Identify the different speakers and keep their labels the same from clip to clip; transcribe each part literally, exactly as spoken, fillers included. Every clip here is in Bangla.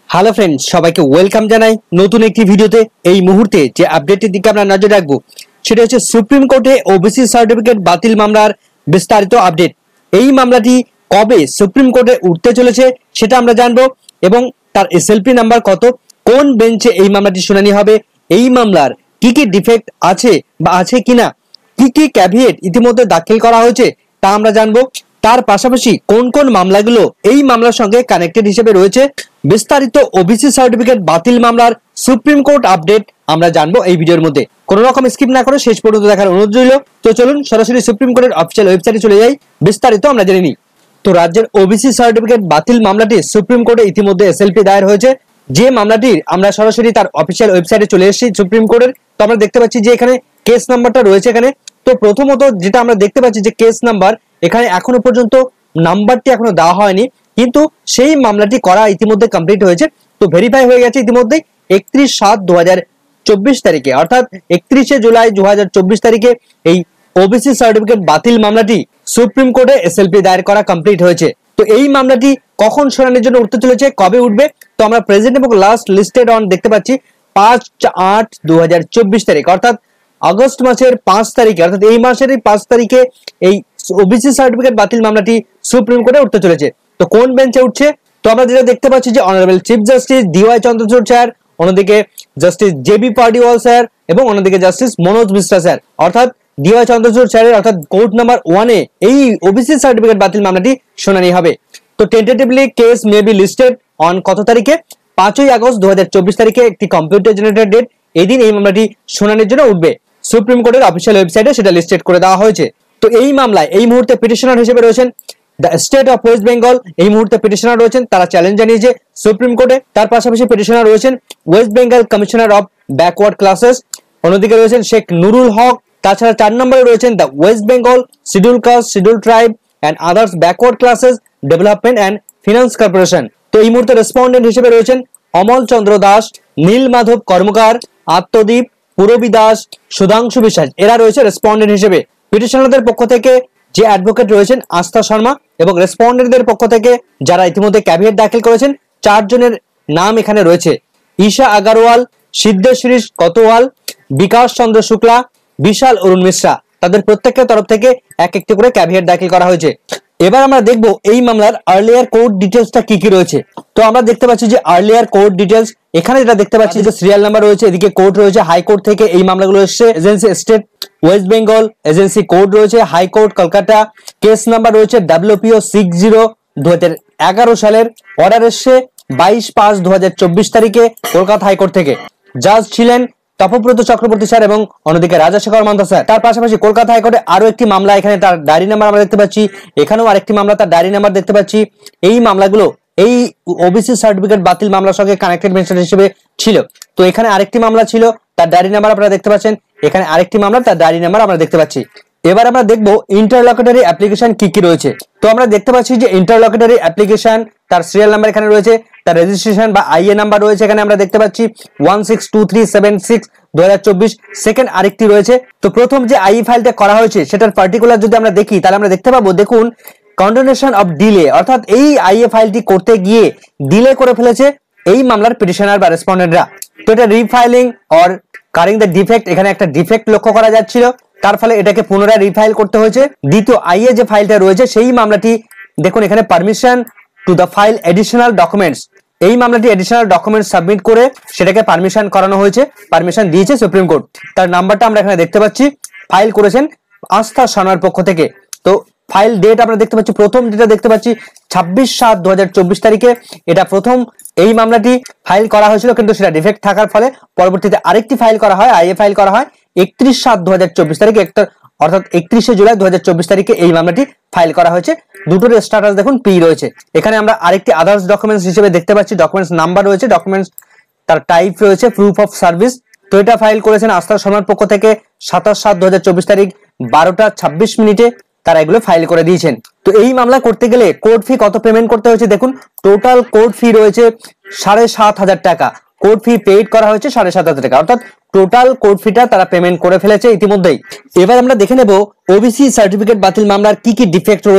Speaker 1: হ্যালো ফ্রেন্ডস, সবাইকে ওয়েলকাম জানাই নতুন একটি ভিডিওতে। এই মুহূর্তে যে আপডেটের দিকে আমরা নজর রাখবো সেটা হচ্ছে সুপ্রিম কোর্টে ওবিসি সার্টিফিকেট বাতিল মামলার বিস্তারিত আপডেট। এই মামলাটি কবে সুপ্রিম কোর্টে উঠতে চলেছে সেটা আমরা জানবো এবং তার এসএলপি নাম্বার কত, কোন বেঞ্চে এই মামলাটি শুনানি হবে, এই মামলার কি কি ডিফেক্ট আছে বা আছে কিনা, কি কি ক্যাভিয়েট ইতিমধ্যে দাখিল করা হয়েছে তা আমরা জানবো। তার পাশাপাশি কোন কোন মামলাগুলো এই মামলার সঙ্গে কানেক্টেড হিসেবে রয়েছে, বিস্তারিত ওবিসি সার্টিফিকেট বাতিল মামলার সুপ্রিম কোর্ট আপডেট আমরা জানবো এই ভিডিওর মধ্যে। কোনো রকম স্কিপ না করে শেষ পর্যন্ত দেখার অনুরোধ রইল। তো চলুন সরাসরি সুপ্রিম কোর্টের অফিসিয়াল ওয়েবসাইটে চলে যাই, বিস্তারিত আমরা জেনে নিই। তো রাজ্যের ওবিসি সার্টিফিকেট বাতিল মামলাটি সুপ্রিম কোর্টে ইতিমধ্যে এসএলপি দায়ের হয়েছে। যে মামলাটির আমরা সরাসরি তার অফিসিয়াল ওয়েবসাইটে চলে এসেছি সুপ্রিম কোর্টের। তো আমরা দেখতে পাচ্ছি যে এখানে কেস নাম্বারটা রয়েছে এখানে। তো প্রথমত যেটা আমরা দেখতে পাচ্ছি যে কেস নাম্বার এখানে এখনো পর্যন্ত নাম্বারটি এখনো দেওয়া হয়নি, কিন্তু সেই মামলাটি করা ইতিমধ্যে কমপ্লিট হয়েছে। তো ভেরিফাই হয়ে গেছে ইতিমধ্যে একত্রিশ সাত দু হাজার চব্বিশ তারিখে, অর্থাৎ একত্রিশে জুলাই দু হাজার চব্বিশ তারিখে এই ওবিসি সার্টিফিকেট বাতিল মামলাটি সুপ্রিম কোর্টে এসএলপি দায়ের করা কমপ্লিট হয়েছে। তো এই মামলাটি কখন শুনানির জন্য উঠতে চলেছে, কবে উঠবে, তো আমরা প্রেজেন্ট এবং লাস্ট লিস্টেড অন দেখতে পাচ্ছি পাঁচ আট দু হাজার চব্বিশ তারিখ, অর্থাৎ আগস্ট মাসের পাঁচ তারিখে, অর্থাৎ এই মাসের এই পাঁচ তারিখে এই ওবিসি সার্টিফিকেট বাতিল মামলাটি সুপ্রিম কোর্টে উঠতে চলেছে। তো কোন বেঞ্চে উঠছে, তো আমরা যেটা দেখতে পাচ্ছি যে honourable chief justice D Y Chandrachud sir, অন্যদিকে জাস্টিস জেবি পার্ডিওয়াল স্যার এবং অন্যদিকে জাস্টিস মনোজ মিশ্রা স্যার, অর্থাৎ ডিওয়াই চন্দ্রচূড় স্যারের অর্থাৎ কোর্ট নাম্বার ওয়ানে এই ওবিসি সার্টিফিকেট বাতিল মামলাটি শুনানি হবে। তো tentatively case may be listed on কত তারিখে, পাঁচই আগস্ট দু হাজার চব্বিশ তারিখে একটি কম্পিউটার জেনারেটেড ডেট, এদিন এই মামলাটি শুনানির জন্য উঠবে। সুপ্রিম কোর্টের অফিসিয়াল ওয়েবসাইটে সেটা লিস্টেড করে দেওয়া হয়েছে। তো এই মামলায় এই মুহূর্তে পিটিশনার হিসেবে রয়েছেন the state of West Bengal, এই মুহূর্তে পিটিশনার রয়েছেন, তারা চ্যালেঞ্জ জানিয়েছে সুপ্রিম কোর্টে। তার পাশাপাশি পিটিশনার রয়েছেন West Bengal commissioner of backward classes, অন্যদিকে রয়েছেন শেখ নুরুল হক। তাছাড়া চার নম্বরে রয়েছেন the West Bengal scheduled caste, scheduled tribe and others backward classes development and finance corporation. তো এই মুহূর্তে রেসপন্ডেন্ট হিসেবে রয়েছেন অমল চন্দ্র দাস, নীল মাধব কর্মকার, আত্মদীপ, পুরবী দাস, সুধাংশু বিশ্বাস, এরা রয়েছে রেসপন্ডেন্ট হিসেবে। পিটিশনারদের পক্ষ থেকে যে অ্যাডভোকেট রয়েছেন আস্থা শর্মা, এবং রেসপন্ডেন্টদের পক্ষ থেকে যারা ইতিমধ্যে ক্যাভিয়েট দাখিল করেছেন চারজনের নাম এখানে রয়েছে: ঈশা আগারওয়াল, সিদ্ধেশ্বরী কতোয়াল, বিকাশ চন্দ্র শুক্লা, বিশাল অরুণ মিশ্রা। তাদের প্রত্যেকের তরফ থেকে এক একটি করে ক্যাভিয়েট দাখিল করা হয়েছে। এবার আমরা দেখব এই মামলার আর্লিয়ার কোর্ট ডিটেলসটা কি কি রয়েছে। তো আমরা দেখতে পাচ্ছি যে আর্লিয়ার কোর্ট ডিটেলস এখানে যেটা দেখতে পাচ্ছি যে সিরিয়াল নাম্বার রয়েছে, এদিকে কোর্ট রয়েছে, হাইকোর্ট থেকে এই মামলাগুলো এসেছে, agency state West Bengal, agency court রয়েছে হাইকোর্ট কলকাতা, কেস নাম্বার রয়েছে ডাব্লিউপিও সিক্স জিরো দু হাজার এগারো সালের, অর্ডার এসছে বাইশ পাঁচ দু হাজার চব্বিশ তারিখে কলকাতা হাইকোর্ট থেকে। জাজ ছিলেন তপব্রত চক্রবর্তী স্যার এবং অন্যদিকে রাজাশেখর মান্তা স্যার। তার পাশাপাশি কলকাতা হাইকোর্টে আরো একটি মামলা, এখানে তার ডায়েরি নাম্বার আমরা দেখতে পাচ্ছি, এখানেও আরেকটি মামলা তার ডায়েরি নাম্বার দেখতে পাচ্ছি। এই মামলাগুলো এই ওবিসি সার্টিফিকেট বাতিল মামলার সঙ্গে কানেক্টেড মেনশন হিসেবে ছিল। তো এখানে আরেকটি মামলা ছিল, তার ডায়েরি নাম্বার আপনারা দেখতে পাচ্ছেন, এখানে আরেকটি মামলা তার ডায়েরি নাম্বার আমরা দেখতে পাচ্ছি। এবার আমরা দেখবো ইন্টারলকুটরি অ্যাপ্লিকেশন কি কি রয়েছে। তো আমরা দেখতে পাচ্ছি যে ইন্টারলকুটরি অ্যাপ্লিকেশন তার সিরিয়াল নাম্বার এখানে রয়েছে, তার রেজিস্ট্রেশন বা আইএ নাম্বার রয়েছে এখানে আমরা দেখতে পাচ্ছি one six two three seven six দু হাজার চব্বিশ। সেকেন্ড আরেকটি রয়েছে। তো প্রথম যে আই ফাইলটা করা হয়েছে সেটার পার্টিকুলার যদি আমরা দেখি তাহলে আমরা দেখতে পাবো, দেখুন কন্ডোনেশন অফ ডিলে, অর্থাৎ এই আইএ ফাইলটি করতে গিয়ে ডিলে করে ফেলেছে এই মামলার পিটিশনার বা রেসপন্ডেন্টরা। তো এটা refiling or curing the defect, এখানে একটা ডিফেক্ট লক্ষ্য করা যাচ্ছিল, তার ফলে এটাকে পুনরায় রিফাইল করতে হয়েছে। দ্বিতীয় আইএ যে ফাইলটা রয়েছে সেই মামলাটি দেখুন এখানে permission to the file additional documents, এই মামলাটি এডিশনাল ডকুমেন্টস সাবমিট করে সেটাকে পারমিশন করানো হয়েছে, পারমিশন দিয়েছে সুপ্রিম কোর্ট। তার নাম্বারটা আমরা এখানে দেখতে পাচ্ছি, ফাইল করেছেন আস্থা শর্মার পক্ষ থেকে। তো ফাইল ডেট আমরা দেখতে পাচ্ছি, প্রথম যেটা দেখতে পাচ্ছি ছাব্বিশ সাত দু হাজার চব্বিশ তারিখে এটা প্রথম এই মামলাটি ফাইল করা হয়েছিল, কিন্তু সেটা ডিফেক্ট থাকার ফলে পরবর্তীতে আরেকটি ফাইল করা হয়, আইএ ফাইল করা হয় একত্রিশ সাত দু হাজার চব্বিশ তারিখে, একটা অর্থাৎ একত্রিশে জুলাই দু হাজার চব্বিশ তারিখে এই মামলাটি ফাইল করা হয়েছে। দুটোর স্ট্যাটাস দেখুন পি রয়েছে। এখানে আমরা আরেকটি আদার্স ডকুমেন্টস হিসেবে দেখতে পাচ্ছি, ডকুমেন্টস নাম্বার রয়েছে, ডকুমেন্টস তার টাইপ রয়েছে প্রুফ অফ সার্ভিস। তো এটা ফাইল করেছেন আস্থা শর্মার পক্ষ থেকে সাতাশ সাত দু হাজার চব্বিশ তারিখ বারোটা ছাব্বিশ মিনিটে তারা এগুলো ফাইল করে দিয়েছেন। তো এই মামলা করতে গেলে কোর্ট ফি কত পেমেন্ট করতে হয়েছে দেখুন, টোটাল কোর্ট ফি রয়েছে সাড়ে সাত হাজার টাকা, কোর্ট ফি পেইড করা হয়েছে সাড়ে সাত হাজার টাকা, অর্থাৎ টোটাল কোর্ট ফিটা তারা পেমেন্ট করে ফেলেছে ইতিমধ্যেই। এবার আমরা দেখে নেব ওবিসি সার্টিফিকেট বাতিল মামলার কি কি ডিফেক্ট রয়েছে।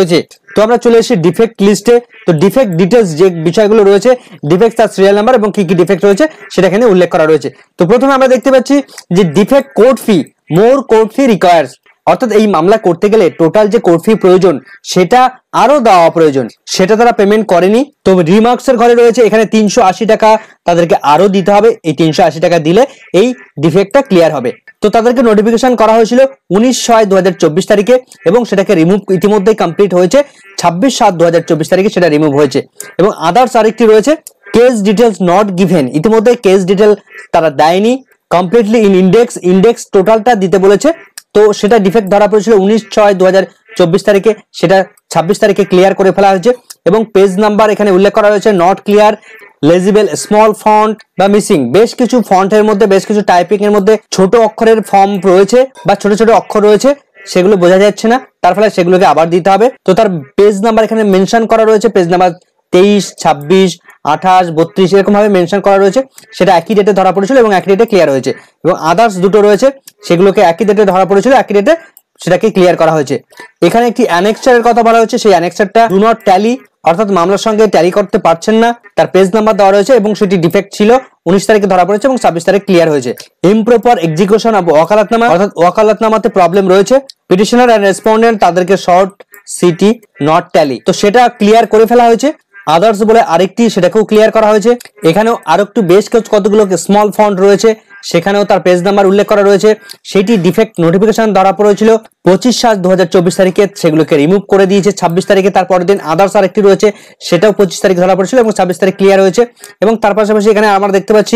Speaker 1: তো আমরা চলে এসেছি ডিফেক্ট লিস্টে। তো ডিফেক্ট ডিটেলস যে বিষয়গুলো রয়েছে, ডিফেক্ট তার সিরিয়াল নাম্বার এবং কি কি ডিফেক্ট রয়েছে সেটা এখানে উল্লেখ করা রয়েছে। তো প্রথমে আমরা দেখতে পাচ্ছি যে defect court fee, more court fee requires, অর্থাৎ এই মামলা করতে গেলে টোটাল যে কোর্ট ফি প্রয়োজন সেটা আরো দেওয়া প্রয়োজন, সেটা তারা পেমেন্ট করেনি। তো রিমার্কস এর ঘরে রয়েছে এখানে তিনশো আশি টাকা তাদেরকে আরো দিতে হবে। এই তিনশো আশি টাকা দিলে এই ডিফেক্টটা ক্লিয়ার হবে। তো তাদেরকে নোটিফিকেশন করা হয়েছিল উনিশ ছয় দু হাজার চব্বিশ তারিখে এবং সেটাকে রিমুভ ইতিমধ্যেই কমপ্লিট হয়েছে। ছাব্বিশ সাত দু হাজার চব্বিশ তারিখে সেটা রিমুভ হয়েছে। এবং আদার্স আরেকটি রয়েছে কেস ডিটেলস নট গিভেন, ইতিমধ্যে কেস ডিটেল তারা দেয়নি। কমপ্লিটলি ইন ইন্ডেক্স, ইন্ডেক্স টোটালটা দিতে বলেছে। তো সেটা ডিফেক্ট ধরা পড়েছিল উনিশ ছয় দু হাজার চব্বিশ তারিখে, সেটা ছাব্বিশ তারিখে ক্লিয়ার করে ফেলা হয়েছে। এবং পেজ নাম্বার এখানে উল্লেখ করা হয়েছে not clear, legible small font বা মিসিং, বেশ কিছু ফন্টের মধ্যে বেশ কিছু টাইপিং এর মধ্যে ছোট অক্ষরের ফর্ম রয়েছে বা ছোট ছোট অক্ষর রয়েছে, সেগুলো বোঝা যাচ্ছে না, তার ফলে সেগুলোকে আবার দিতে হবে। তো তার পেজ নাম্বার এখানে মেনশন করা রয়েছে, পেজ নাম্বার তেইশ, ছাব্বিশ, আঠাশ, বত্রিশ এরকম ভাবে মেনশন করা রয়েছে। সেটা একই ডেটে ধরা পড়েছিল এবং একই ডেটে ক্লিয়ার হয়েছে। এবং আদার্স দুটো রয়েছে সেগুলোকে একই ডেটে ধরা পড়েছিল, একই ডেটে সেটাকে ক্লিয়ার করা হয়েছে। এখানে একটি অ্যানেক্সারের কথা বলা হচ্ছে, সেই অ্যানেক্সারটা ডু নট ট্যালি, অর্থাৎ মামলার সঙ্গে ট্যালি করতে পারছেন না, তার পেজ নাম্বার দেওয়া রয়েছে এবং সেটি ডিফেক্ট ছিল, উনিশ তারিখে ধরা পড়েছে এবং ছাব্বিশ তারিখ ক্লিয়ার হয়েছে। ইমপ্রপার এক্সিকিউশন অফ ওয়াকালাতনামা, অর্থাৎ ওয়াকালাতনামাতে প্রবলেম রয়েছে, পিটিশনার এন্ড রেসপন্ডেন্ট তাদেরকে শর্ট সিটি নট ট্যালি, তো সেটা ক্লিয়ার করে ফেলা হয়েছে। আদার্স বলে আরেকটি, সেটাকেও ক্লিয়ার করা হয়েছে। এখানেও আরো একটু বেশ কতগুলো স্মল ফন্ট রয়েছে, সেখানেও তার পেজ নাম্বার উল্লেখ করা রয়েছে। সেটি ডিফেক্ট নোটিফিকেশন ধরা পড়েছিল পঁচিশ সাত দু হাজার চব্বিশ তারিখে, সেগুলোকে রিমুভ করে দিয়েছে ছাব্বিশ তারিখে। তারপরের দিন আদার্স আরেকটি রয়েছে, সেটাও পঁচিশ তারিখ ধরা পড়েছিল এবং ছাব্বিশ তারিখ ক্লিয়ার হয়েছে। এবং তার পাশাপাশি এখানে আমরা দেখতে পাচ্ছি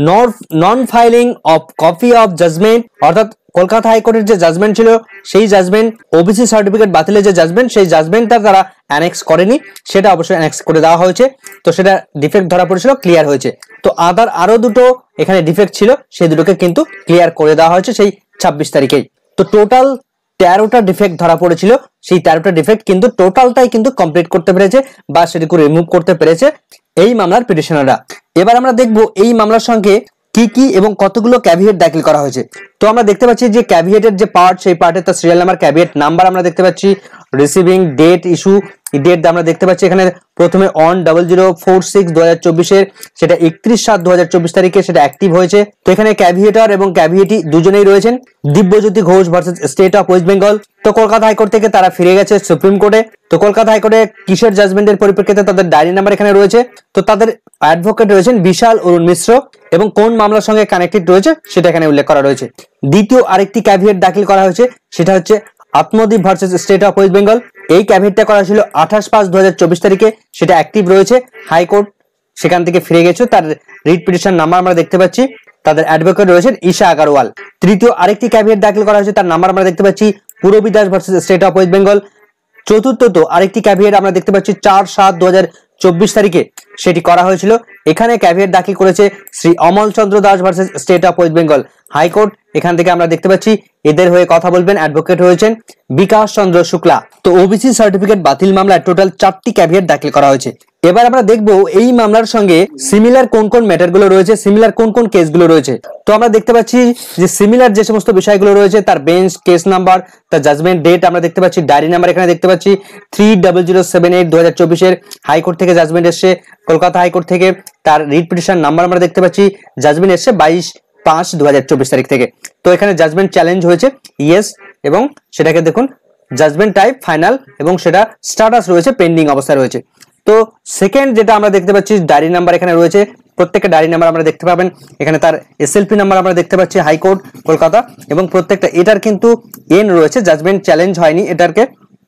Speaker 1: non filing of copy of judgement, অর্থাৎ কলকাতা হাইকোর্টের যে জাজমেন্ট ছিল সেই জাজমেন্ট, ওবিসি সার্টিফিকেট বাতিলের যে জাজমেন্ট, সেই জাজমেন্টটা তারা অ্যানেক্স করেনি, সেটা অবশ্যই অ্যানেক্স করে দেওয়া হয়েছে। তো সেটা ডিফেক্ট ধরা পড়েছিল, ক্লিয়ার হয়েছে। তো আদার আরো দুটো এখানে ডিফেক্ট ছিল, সেই দুটোকে কিন্তু ক্লিয়ার করে দেওয়া হয়েছে সেই ছাব্বিশ তারিখেই। তো টোটাল তেরোটা ডিফেক্ট ধরা পড়েছিল, সেই তেরোটা ডিফেক্ট কিন্তু টোটালটাই কিন্তু কমপ্লিট করতে পেরেছে বা সেটিকে রিমুভ করতে পেরেছে এই মামলার পিটিশনাররা। এবার আমরা দেখব এই মামলার সঙ্গে কি কি এবং কতগুলো ক্যাভিয়েট দাখিল করা হয়েছে। তো আমরা দেখতে পাচ্ছি যে ক্যাভিয়েটের যে পার্ট, সেই পার্টের তার সিরিয়াল নাম্বার, ক্যাভিয়েট নাম্বার আমরা দেখতে পাচ্ছি, রিসিভিং ডেট, ইস্যু ডেট আমরা দেখতে পাচ্ছি এখানে প্রথমে on double zero four six দু হাজার চব্বিশের, সেটা একত্রিশ সাত দু হাজার চব্বিশ তারিখে সেটা অ্যাক্টিভ হয়েছে। তো এখানে ক্যাভিয়েটর এবং ক্যাভিয়েটি দুজনেই রয়েছেন, Dibyajyoti Ghosh versus state of West Bengal. তো কলকাতা হাইকোর্ট থেকে তারা ফিরে গেছে সুপ্রিম কোর্টে। তো কলকাতা হাইকোর্টে কিসের জাজমেন্টের পরিপ্রেক্ষিতে তাদের ডায়েরি নাম্বার এখানে রয়েছে। তো তাদের অ্যাডভোকেট রয়েছেন বিশাল অরুণ মিশ্র এবং কোন মামলার সঙ্গে কানেক্টেড রয়েছে সেটা এখানে উল্লেখ করা রয়েছে। দ্বিতীয় আরেকটি ক্যাভিয়েট দাখিল করা হয়েছে, সেটা হচ্ছে Atmadweep versus state of West Bengal. এই ক্যাভিয়েটটা করা ছিল আঠাশ পাঁচ দু হাজার চব্বিশ তারিখে, সেটা অ্যাক্টিভ রয়েছে, হাইকোর্ট সেখান থেকে ফিরে গেছে। তার রিট পিটিশন নাম্বার আমরা দেখতে পাচ্ছি, তাদের অ্যাডভোকেট রয়েছেন ঈশা আগারওয়াল। তৃতীয় আরেকটি ক্যাভিয়েট দাখিল করা হয়েছে, তার নাম্বার আমরা দেখতে পাচ্ছি Purabi Das versus state of West Bengal. চতুর্থত আরেকটি ক্যাভিয়েট আমরা দেখতে পাচ্ছি চার সাত দু হাজার চব্বিশ তারিখে, সেটি করা হয়েছিল। এখানে ক্যাভিয়েট দাখিল করেছে Shri Amal Chandra Das versus state of West Bengal high court. এখান থেকে আমরা দেখতে পাচ্ছি এদের হয়ে কথা বলবেন অ্যাডভোকেট হয়েছেন বিকাশ চন্দ্র শুক্লা। তো ওবিসি সার্টিফিকেট বাতিল মামলায় টোটাল চারটি ক্যাভিয়েট দাখিল করা হয়েছে। এবার আমরা দেখব এই মামলার সঙ্গে সিমিলার কোন কোন ম্যাটারগুলো রয়েছে, সিমিলার কোন কোন কেসগুলো রয়েছে। তো আমরা দেখতে পাচ্ছি যে সিমিলার যে সমস্ত বিষয়গুলো রয়েছে, তার বেঞ্চ, কেস নাম্বার, তার জাজমেন্ট ডেট আমরা দেখতে পাচ্ছি, ডায়েরি নাম্বার এখানে দেখতে পাচ্ছি three double zero seven eight দু হাজার চব্বিশের হাইকোর্ট থেকে জাজমেন্ট এসছে, কলকাতা হাইকোর্ট থেকে তার রিট পিটিশন নাম্বার আমরা দেখতে পাচ্ছি, জাজমেন্ট এসছে বাইশ পাঁচ দু হাজার চব্বিশ তারিখ থেকে। তো এখানে জাজমেন্ট চ্যালেঞ্জ হয়েছে ইয়েস, এবং সেটাকে দেখুন জাজমেন্ট টাইপ ফাইনাল এবং সেটা স্ট্যাটাস রয়েছে পেন্ডিং অবস্থায় রয়েছে। তো সেকেন্ড যেটা আমরা দেখতে পাচ্ছি ডায়েরি নাম্বার এখানে রয়েছে, প্রত্যেকটা ডায়েরি নাম্বার আমরা দেখতে পাবেন এখানে, তার এসএলপি নাম্বার আমরা দেখতে পাচ্ছি হাইকোর্ট কলকাতা, এবং প্রত্যেকটা এটার কিন্তু এন রয়েছে, জাজমেন্ট চ্যালেঞ্জ হয়নি এটারকে।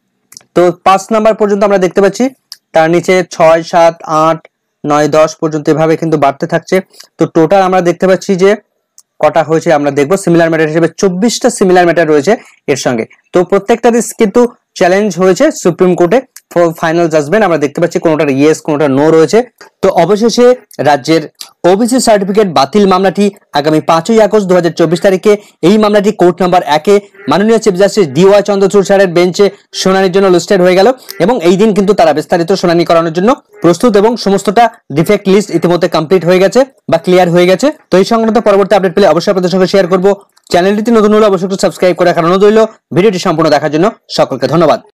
Speaker 1: তো পাঁচ নাম্বার পর্যন্ত আমরা দেখতে পাচ্ছি, তার নিচে ছয় সাত আট নয় দশ পর্যন্ত এভাবে কিন্তু বাড়তে থাকছে। তো টোটাল আমরা দেখতে পাচ্ছি যে কটা হয়েছে আমরা দেখবো, সিমিলার ম্যাটার হিসেবে চব্বিশটা সিমিলার ম্যাটার রয়েছে এর সঙ্গে। তো প্রত্যেকটা কিন্তু চ্যালেঞ্জ হয়েছে সুপ্রিম কোর্টে ফাইনাল জাজমেন্ট আমরা দেখতে পাচ্ছি, কোনোটার ইয়েস কোনোটা নো রয়েছে। তো অবশেষে রাজ্যের ওবিসি সার্টিফিকেট বাতিল মামলাটি আগামী পাঁচই আগস্ট দু হাজার চব্বিশ তারিখে এই মামলাটি কোর্ট নাম্বার একে মাননীয় chief justice D Y Chandrachud স্যারের বেঞ্চে শুনানির জন্য লিস্টেড হয়ে গেল, এবং এই দিন কিন্তু তারা বিস্তারিত শুনানি করানোর জন্য প্রস্তুত, এবং সমস্তটা ডিফেক্ট লিস্ট ইতিমধ্যে কমপ্লিট হয়ে গেছে বা ক্লিয়ার হয়ে গেছে। তো এই সংক্রান্ত পরবর্তী আপডেট পেলে অবশ্যই আপনাদের সঙ্গে শেয়ার করবো। চ্যানেলটিতে নতুন হলে অবশ্যই সাবস্ক্রাইব করে রাখার অনুরোধ রইল। ভিডিওটি সম্পূর্ণ দেখার জন্য সকলকে ধন্যবাদ।